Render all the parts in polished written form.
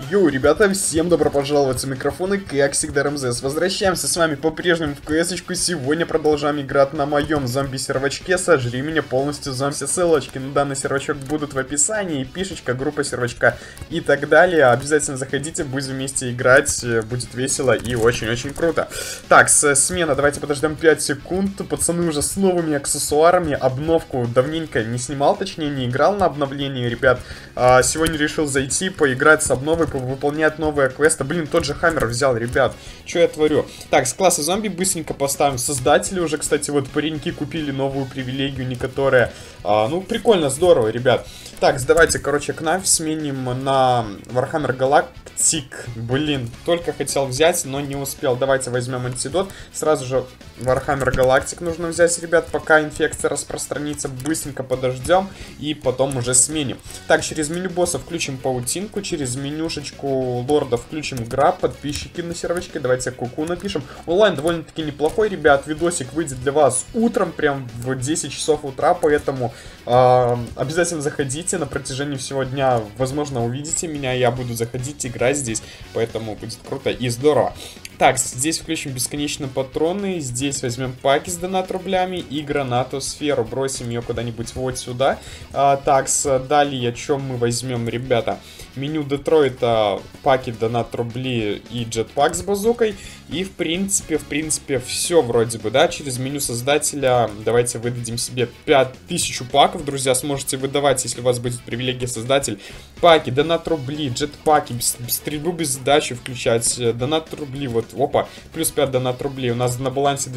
Йоу, ребята, всем добро пожаловать у микрофона, как всегда, РМЗС. Возвращаемся с вами по-прежнему в КС-очку. Сегодня продолжаем играть на моем зомби-сервачке. Сожри меня полностью, зомби. Все ссылочки на данный сервачок будут в описании. Пишечка, группа сервачка и так далее. Обязательно заходите, будем вместе играть. Будет весело и очень-очень круто. Так, смена, давайте подождем 5 секунд. Пацаны уже с новыми аксессуарами. Обновку давненько не снимал, точнее не играл на обновлении, ребят. Сегодня решил зайти, поиграть с обновой, выполнять новые квесты. Блин, тот же Хаммер взял, ребят. Что я творю? Так, с класса зомби быстренько поставим. Создатели уже, кстати, вот пареньки купили новую привилегию, некоторые. Ну, прикольно, здорово, ребят. Так, давайте, короче, Knife сменим на Warhammer Galactic. Блин, только хотел взять, но не успел. Давайте возьмем антидот. Сразу же Warhammer Galactic нужно взять, ребят, пока инфекция распространится. Быстренько подождем и потом уже сменим. Так, через меню босса включим паутинку. Через менюшечку лорда включим граб. Подписчики на сервачке. Давайте куку напишем. Онлайн довольно-таки неплохой, ребят. Видосик выйдет для вас утром, прям в 10 часов утра. Поэтому обязательно заходите на протяжении всего дня. Возможно, увидите меня. Я буду заходить, играть здесь. Поэтому будет круто и здорово. Так, здесь включим бесконечные патроны. Здесь возьмем паки с донат рублями и гранату сферу. Бросим ее куда-нибудь вот сюда. Так, далее, что мы возьмем, ребята? Меню Детройта, паки, донат рубли и джетпак с базукой. И в принципе, все вроде бы, да. Через меню создателя давайте выдадим себе 5000 паков, друзья. Сможете выдавать, если у вас будет привилегия создатель. Паки, донат рубли, джетпаки, стрельбу без задачи включать, донат рубли, вот, опа, плюс 5 донат рублей. У нас на балансе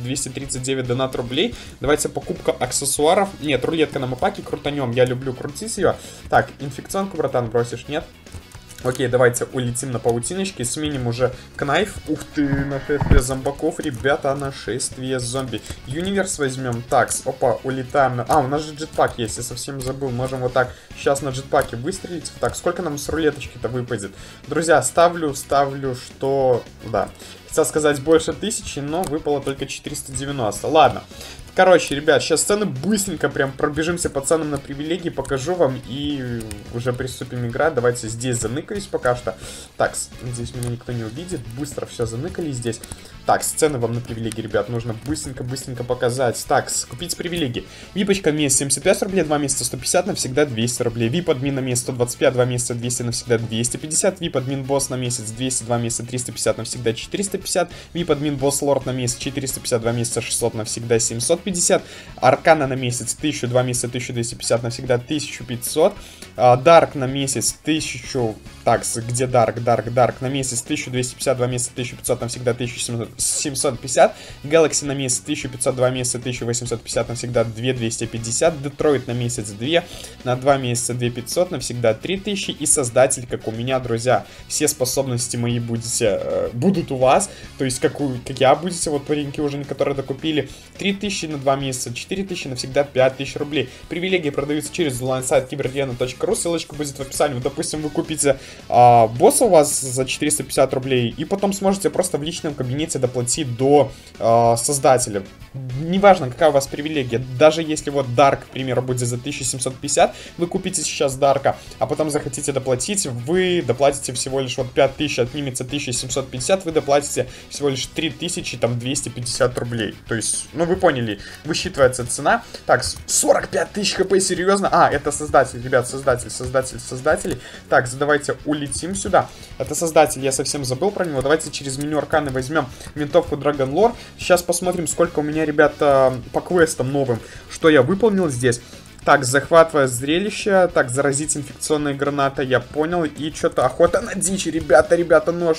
2239 донат рублей. Давайте покупка аксессуаров. Нет, рулетка на мапаке, крутанем, я люблю крутить ее. Так, инфекционку, братан, бросишь, нет? Окей, давайте улетим на паутиночке, сменим уже Knife. Ух ты, нашествие зомбаков, ребята, нашествие зомби. Юниверс возьмем. Так, опа, улетаем на... у нас же джетпак есть, я совсем забыл. Можем вот так сейчас на джетпаке выстрелить. Так, сколько нам с рулеточки-то выпадет? Друзья, ставлю, что... Да, хотел сказать больше 1000, но выпало только 490. Ладно. Короче, ребят, сейчас сцены быстренько прям пробежимся по ценам на привилегии, покажу вам и уже приступим играть. Давайте здесь заныкаюсь пока что. Так, здесь меня никто не увидит. Быстро все заныкали здесь. Так, сцены вам на привилегии, ребят, нужно быстренько показать. Так, купить привилегии. Випочка месяц 75 рублей, 2 месяца 150, навсегда 200 рублей. Вип админ на месяц 125, 2 месяца 200, навсегда 250. Вип админ босс на месяц 200, 2 месяца 350, навсегда 450. Вип админ босс лорд на месяц 450, 2 месяца 600, навсегда 750. Аркана на месяц 1000, 2 месяца 1250, навсегда 1500. Дарк на месяц 1000. Так, где Дарк? Дарк на месяц 1250, 2 месяца 1500, навсегда 1750. Galaxy на месяц 1500, 2 месяца 1850, навсегда 2250. Детройт на месяц 2, на 2 месяца 2500, навсегда 3000. И создатель, как у меня, друзья. Все способности мои будут у вас. То есть, как я будете, вот пареньки уже некоторые докупили. 3000 на 2 месяца, 4000, навсегда 5000 рублей. Привилегии продаются через онлайн-сайт cyberarena.ru. Ссылочка будет в описании. Допустим, вы купите босса у вас за 450 рублей, и потом сможете просто в личном кабинете доплатить до создателя. Неважно, какая у вас привилегия. Даже если вот Dark, к примеру, будет за 1750, вы купите сейчас Дарка, а потом захотите доплатить, вы доплатите всего лишь вот 5000, отнимется 1750, вы доплатите всего лишь 3250 рублей. То есть, ну вы поняли, высчитывается цена. Так, 45 тысяч хп, серьезно? Это создатель, ребят, создатели. Так, давайте улетим сюда. Это создатель, я совсем забыл про него. Давайте через меню арканы возьмем винтовку Dragon Lore. Сейчас посмотрим, сколько у меня, ребята, по квестам новым, что я выполнил здесь. Так, захватывая зрелище. Так, заразить инфекционные гранаты, я понял. И что-то охота на дичь, ребята, нож.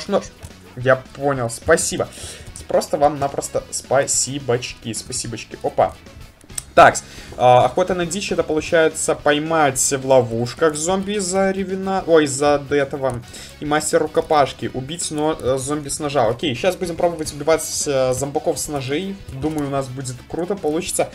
Я понял, спасибо. Просто вам-напросто спасибочки. Опа. Так, охота на дичь, это получается поймать в ловушках зомби из-за ревена... Ой, из-за этого. И мастер рукопашки. Убить зомби с ножа. Окей, сейчас будем пробовать убивать зомбаков с ножей. Думаю, у нас будет круто, получится.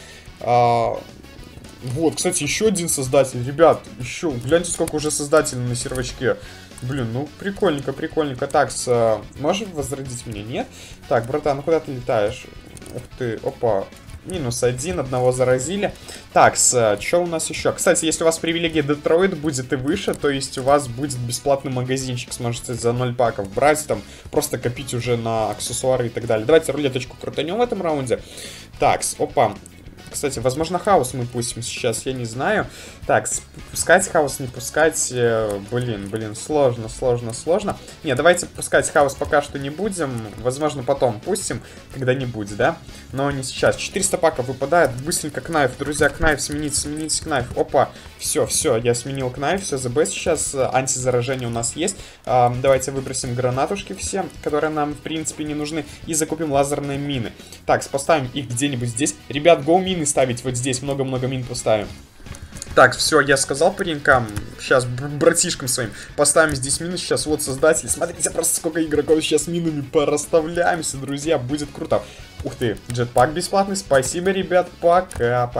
Вот, кстати, еще один создатель. Ребят, еще, гляньте, сколько уже создателей на сервачке. Блин, ну прикольненько. Так, можешь возродить меня? Нет? Так, братан, ну куда ты летаешь? Ух ты, опа. -1, одного заразили. Так, что у нас еще? Кстати, если у вас привилегия Детройт будет и выше, то есть у вас будет бесплатный магазинчик, сможете за 0 паков брать, там, просто копить уже на аксессуары и так далее. Давайте рулеточку крутанем в этом раунде. Так, опа. Кстати, возможно, хаос мы пустим сейчас, я не знаю. Так, пускать хаос, не пускать. Блин, сложно. Не, давайте пускать хаос пока что не будем. Возможно, потом пустим, когда-нибудь, да? Но не сейчас. 400 паков выпадает. Быстренько кнайф, друзья, кнайф, смените кнайф. Опа, все, я сменил кнайф, все, ЗБ сейчас. Антизаражение у нас есть. Давайте выбросим гранатушки все, которые нам, в принципе, не нужны. И закупим лазерные мины. Так, поставим их где-нибудь здесь. Ребят, гоу мины ставить вот здесь, много-много мин поставим. Так, все, я сказал паренькам, сейчас братишкам своим поставим здесь мины, сейчас вот создатель, смотрите просто сколько игроков сейчас минами порасставляемся, друзья, будет круто. Ух ты, джетпак бесплатный, спасибо, ребят, пока.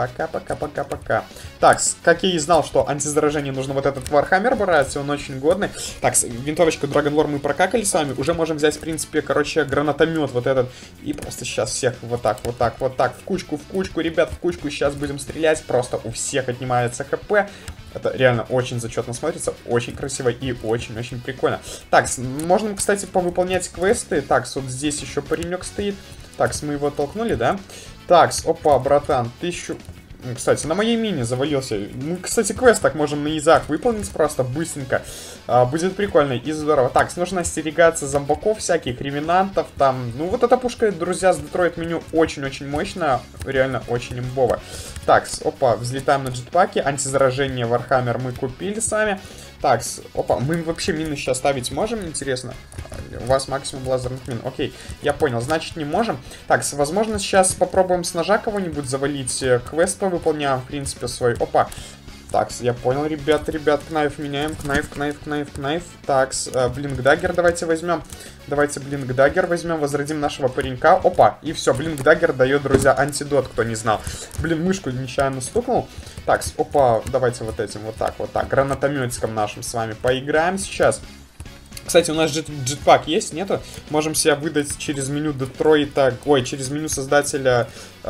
Так, как я и знал, что антизаражение нужно вот этот Warhammer брать, он очень годный. Так, винтовочку Dragon Lore мы прокакали с вами, уже можем взять, в принципе, короче, гранатомет вот этот. И просто сейчас всех вот так, в кучку, ребят, в кучку, сейчас будем стрелять, просто у всех отнимается ХП. Это реально очень зачетно смотрится, очень красиво и очень-очень прикольно. Так, можно, кстати, повыполнять квесты. Так, вот здесь еще паренек стоит. Так, мы его толкнули, да? Так, опа, братан, 1000... Кстати, на моей мине завалился. Мы, кстати, квест так можем на изах выполнить просто быстренько. Будет прикольно и здорово. Так, нужно остерегаться зомбаков всяких, ревенантов там. Ну, вот эта пушка, друзья, с Детройт меню очень-очень мощная. Реально очень имбово. Так, опа, взлетаем на джетпаке. Антизаражение Warhammer мы купили сами. Так, опа, мы вообще мины сейчас ставить можем, интересно? У вас максимум лазерных мин. Окей, я понял, значит не можем. Так, возможно, сейчас попробуем с ножа кого-нибудь завалить. Квест повыполняем, в принципе, свой. Опа. Так, я понял, ребят, кнайф меняем. Кнайф. Так, блинк-даггер давайте возьмем. Давайте блинк-даггер возьмем, возродим нашего паренька. Опа, и все, блинк-даггер дает, друзья, антидот, кто не знал. Блин, мышку нечаянно стукнул. Так, опа, давайте вот этим, вот так, гранатометиком нашим с вами поиграем сейчас. Кстати, у нас джетпак есть, нету? Можем себя выдать через меню Детройта, через меню создателя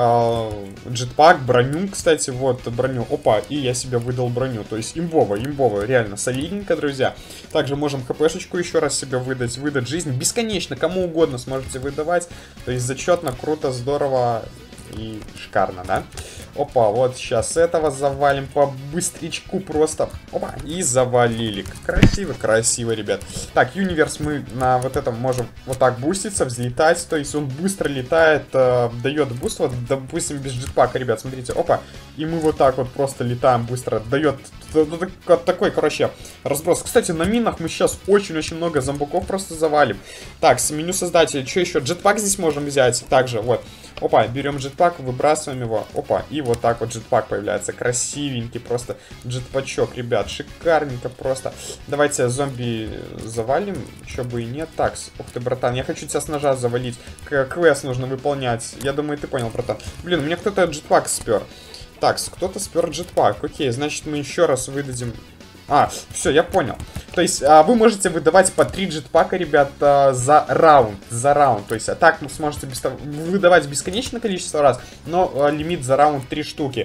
джетпак, броню, кстати, вот, броню, опа, и я себе выдал броню, то есть имбово, реально солидненько, друзья. Также можем хпшечку еще раз себе выдать жизнь, бесконечно, кому угодно сможете выдавать, то есть зачетно, круто, здорово и шикарно, да? Опа, вот сейчас этого завалим по быстрячку просто. Опа, и завалили. Красиво, ребят. Так, Юниверс мы на вот этом можем вот так буститься, взлетать. То есть он быстро летает, дает буст. Вот, допустим, без джетпака, ребят, смотрите. Опа, и мы вот так вот просто летаем быстро. Дает такой, короче, разброс. Кстати, на минах мы сейчас очень-очень много зомбаков просто завалим. Так, с меню создателя, что еще? Джетпак здесь можем взять. Также, вот. Опа, берем джетпак, выбрасываем его. Опа, и вот так вот джетпак появляется. Красивенький просто джетпачок, ребят. Шикарненько просто. Давайте зомби завалим, чё бы и нет. Так, ух ты, братан, я хочу тебя с ножа завалить. Квест нужно выполнять. Я думаю, ты понял, братан. Блин, у меня кто-то джетпак спер. Так, кто-то спер джетпак. Окей, значит, мы еще раз выдадим... все, я понял. То есть, вы можете выдавать по 3 джетпака, ребят, за раунд. То есть, так вы сможете выдавать бесконечное количество раз, но лимит за раунд 3 штуки.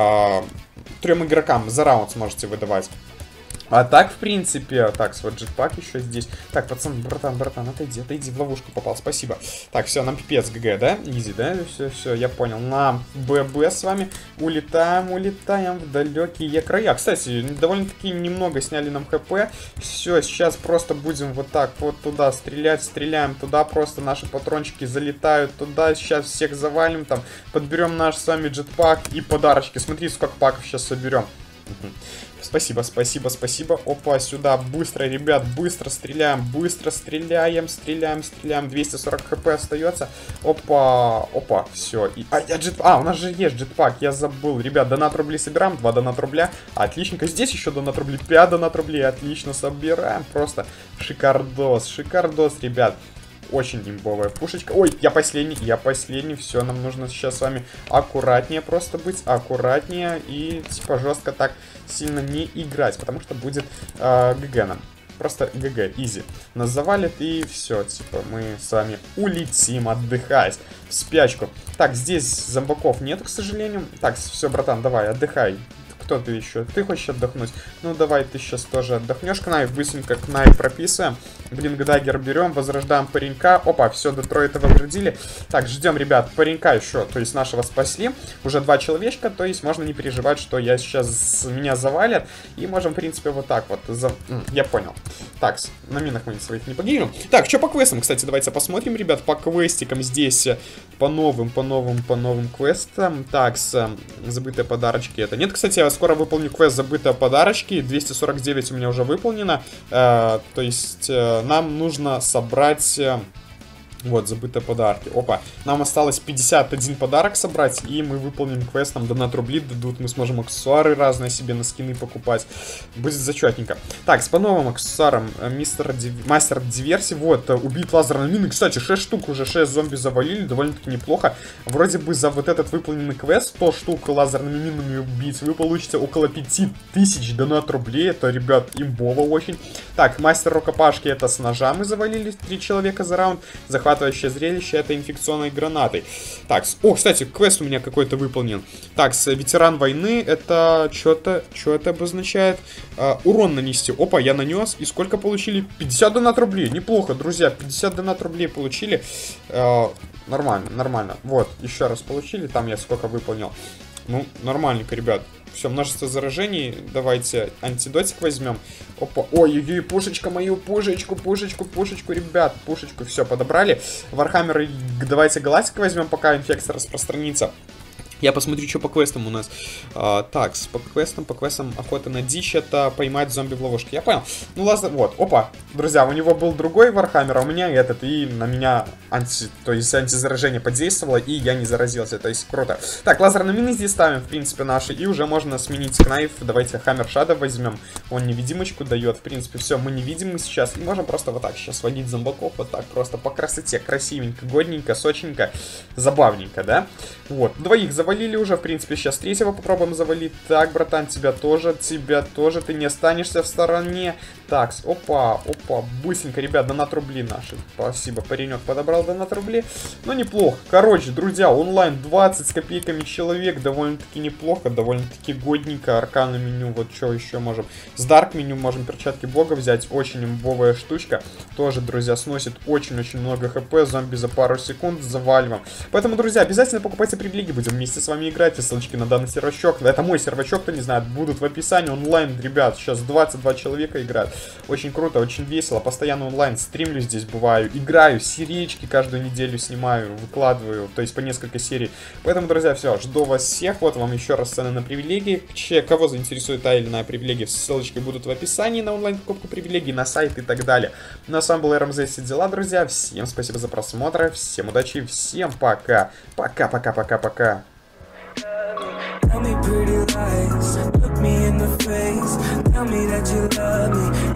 3 игрокам за раунд сможете выдавать. А так, в принципе, так, вот джетпак еще здесь. Так, пацан, братан, отойди, в ловушку попал, спасибо. Так, все, нам пипец ГГ, да? Изи, да? Все, я понял. На ББ с вами улетаем в далекие края. Кстати, довольно-таки немного сняли нам ХП. Все, сейчас просто будем вот так вот туда стрелять, стреляем туда, просто наши патрончики залетают туда. Сейчас всех завалим, там, подберем наш с вами джетпак и подарочки. Смотрите, сколько паков сейчас соберем. Спасибо. Опа, сюда, быстро, ребят, быстро стреляем. 240 хп остается. Опа, все. У нас же есть джетпак, я забыл. Ребят, донат рубли собираем, 2 донат рубля. Отличненько, здесь еще донат рубли, 5 донат рублей. Отлично, собираем, просто шикардос, ребят. Очень имбовая пушечка. Ой, я последний. Все, нам нужно сейчас с вами аккуратнее просто быть. Аккуратнее и типа жестко так сильно не играть, потому что будет ГГ нам. просто ГГ, изи. Нас завалит и все, типа, мы с вами улетим отдыхать в спячку. Так, здесь зомбаков нет, к сожалению. Так, все, братан, давай, отдыхай. Кто ты еще? Ты хочешь отдохнуть? Ну, давай ты сейчас тоже отдохнешь. Кнайф, быстренько Кнайф прописываем. Блингдаггер берем, возрождаем паренька. Опа, все, до Тройта возродили. Так, ждем, ребят, паренька еще, то есть нашего спасли. Уже 2 человечка, то есть можно не переживать, что я сейчас меня завалят. И можем, в принципе, вот так вот. Я понял. Так, на минах мы своих не погибнем. Так, что по квестам, кстати, давайте посмотрим, ребят. По квестикам здесь по новым квестам. Так, забытые подарочки это. Нет, кстати, я скоро выполню квест забытые подарочки. 249 у меня уже выполнено. То есть нам нужно собрать... Вот, забытые подарки. Опа, нам осталось 51 подарок собрать, и мы выполним квест, нам донат рубли дадут, мы сможем аксессуары разные себе на скины покупать. Будет зачетненько. Так, с по новым аксессуарам мастер диверсии, вот, убить лазерные мины. Кстати, 6 штук уже, 6 зомби завалили, довольно-таки неплохо. Вроде бы за вот этот выполненный квест, 100 штук лазерными минами убить, вы получите около 5000 донат рублей. Это, ребят, имбово очень. Так, мастер рукопашки, это с ножа мы завалили, 3 человека за раунд. Захватывающее зрелище, это инфекционной гранатой. Так, о, кстати, квест у меня какой-то выполнен. Так, ветеран войны, это что это обозначает? Урон нанести. Опа, я нанес. И сколько получили? 50 донат рублей. Неплохо, друзья, 50 донат рублей получили. Нормально, нормально. Вот, еще раз получили, там я сколько выполнил. Ну, нормальненько, ребят. Все, множество заражений. Давайте антидотик возьмем. Опа. Ой-ой-ой, пушечка мою, пушечку, ребят. Пушечку, все, подобрали. Вархаммер, давайте галактик возьмем, пока инфекция распространится. Я посмотрю, что по квестам у нас. Так, по квестам охота на дичь, это поймать зомби в ловушке. Я понял. Ну, ладно, вот, опа. Друзья, у него был другой Вархаммер, а у меня этот. И на меня антизаражение подействовало, и я не заразился. То есть, круто. Так, лазерные мины здесь ставим, в принципе, наши. И уже можно сменить Кнайф. Давайте Хаммер Шада возьмем. Он невидимочку дает. В принципе, все, мы невидимы сейчас. И можем просто вот так сейчас водить зомбаков. Вот так, просто по красоте. Красивенько, годненько, сочненько, забавненько, да? Вот, двоих завалили уже, в принципе, сейчас третьего попробуем завалить. Так, братан, тебя тоже, ты не останешься в стороне. Так, опа, быстренько, ребят, донат рубли наши. Спасибо, паренек подобрал донат рубли. Ну, неплохо. Короче, друзья, онлайн 20 с копейками человек, довольно-таки неплохо, довольно-таки годненько. Аркана меню, вот что еще можем. С дарк меню можем перчатки бога взять, очень имбовая штучка. Тоже, друзья, сносит очень-очень много хп, зомби за пару секунд заваливаем. Поэтому, друзья, обязательно покупайте привилегии, будем вместе с вами играть. И ссылочки на данный сервачок, это мой сервачок, кто не знает, будут в описании. Онлайн, ребят, сейчас 22 человека играют. Очень круто, очень весело, постоянно онлайн стримлю здесь, бываю, играю, сериечки каждую неделю снимаю, выкладываю, то есть по несколько серий. Поэтому, друзья, все, жду вас всех, вот вам еще раз цены на привилегии. Кого заинтересует та или иная привилегия, ссылочки будут в описании на онлайн-покупку привилегий, на сайт и так далее. Ну а с вами был РМЗ, все дела, друзья, всем спасибо за просмотр, всем удачи, всем пока, пока. Tell me pretty lies, look me in the face, tell me that you love me.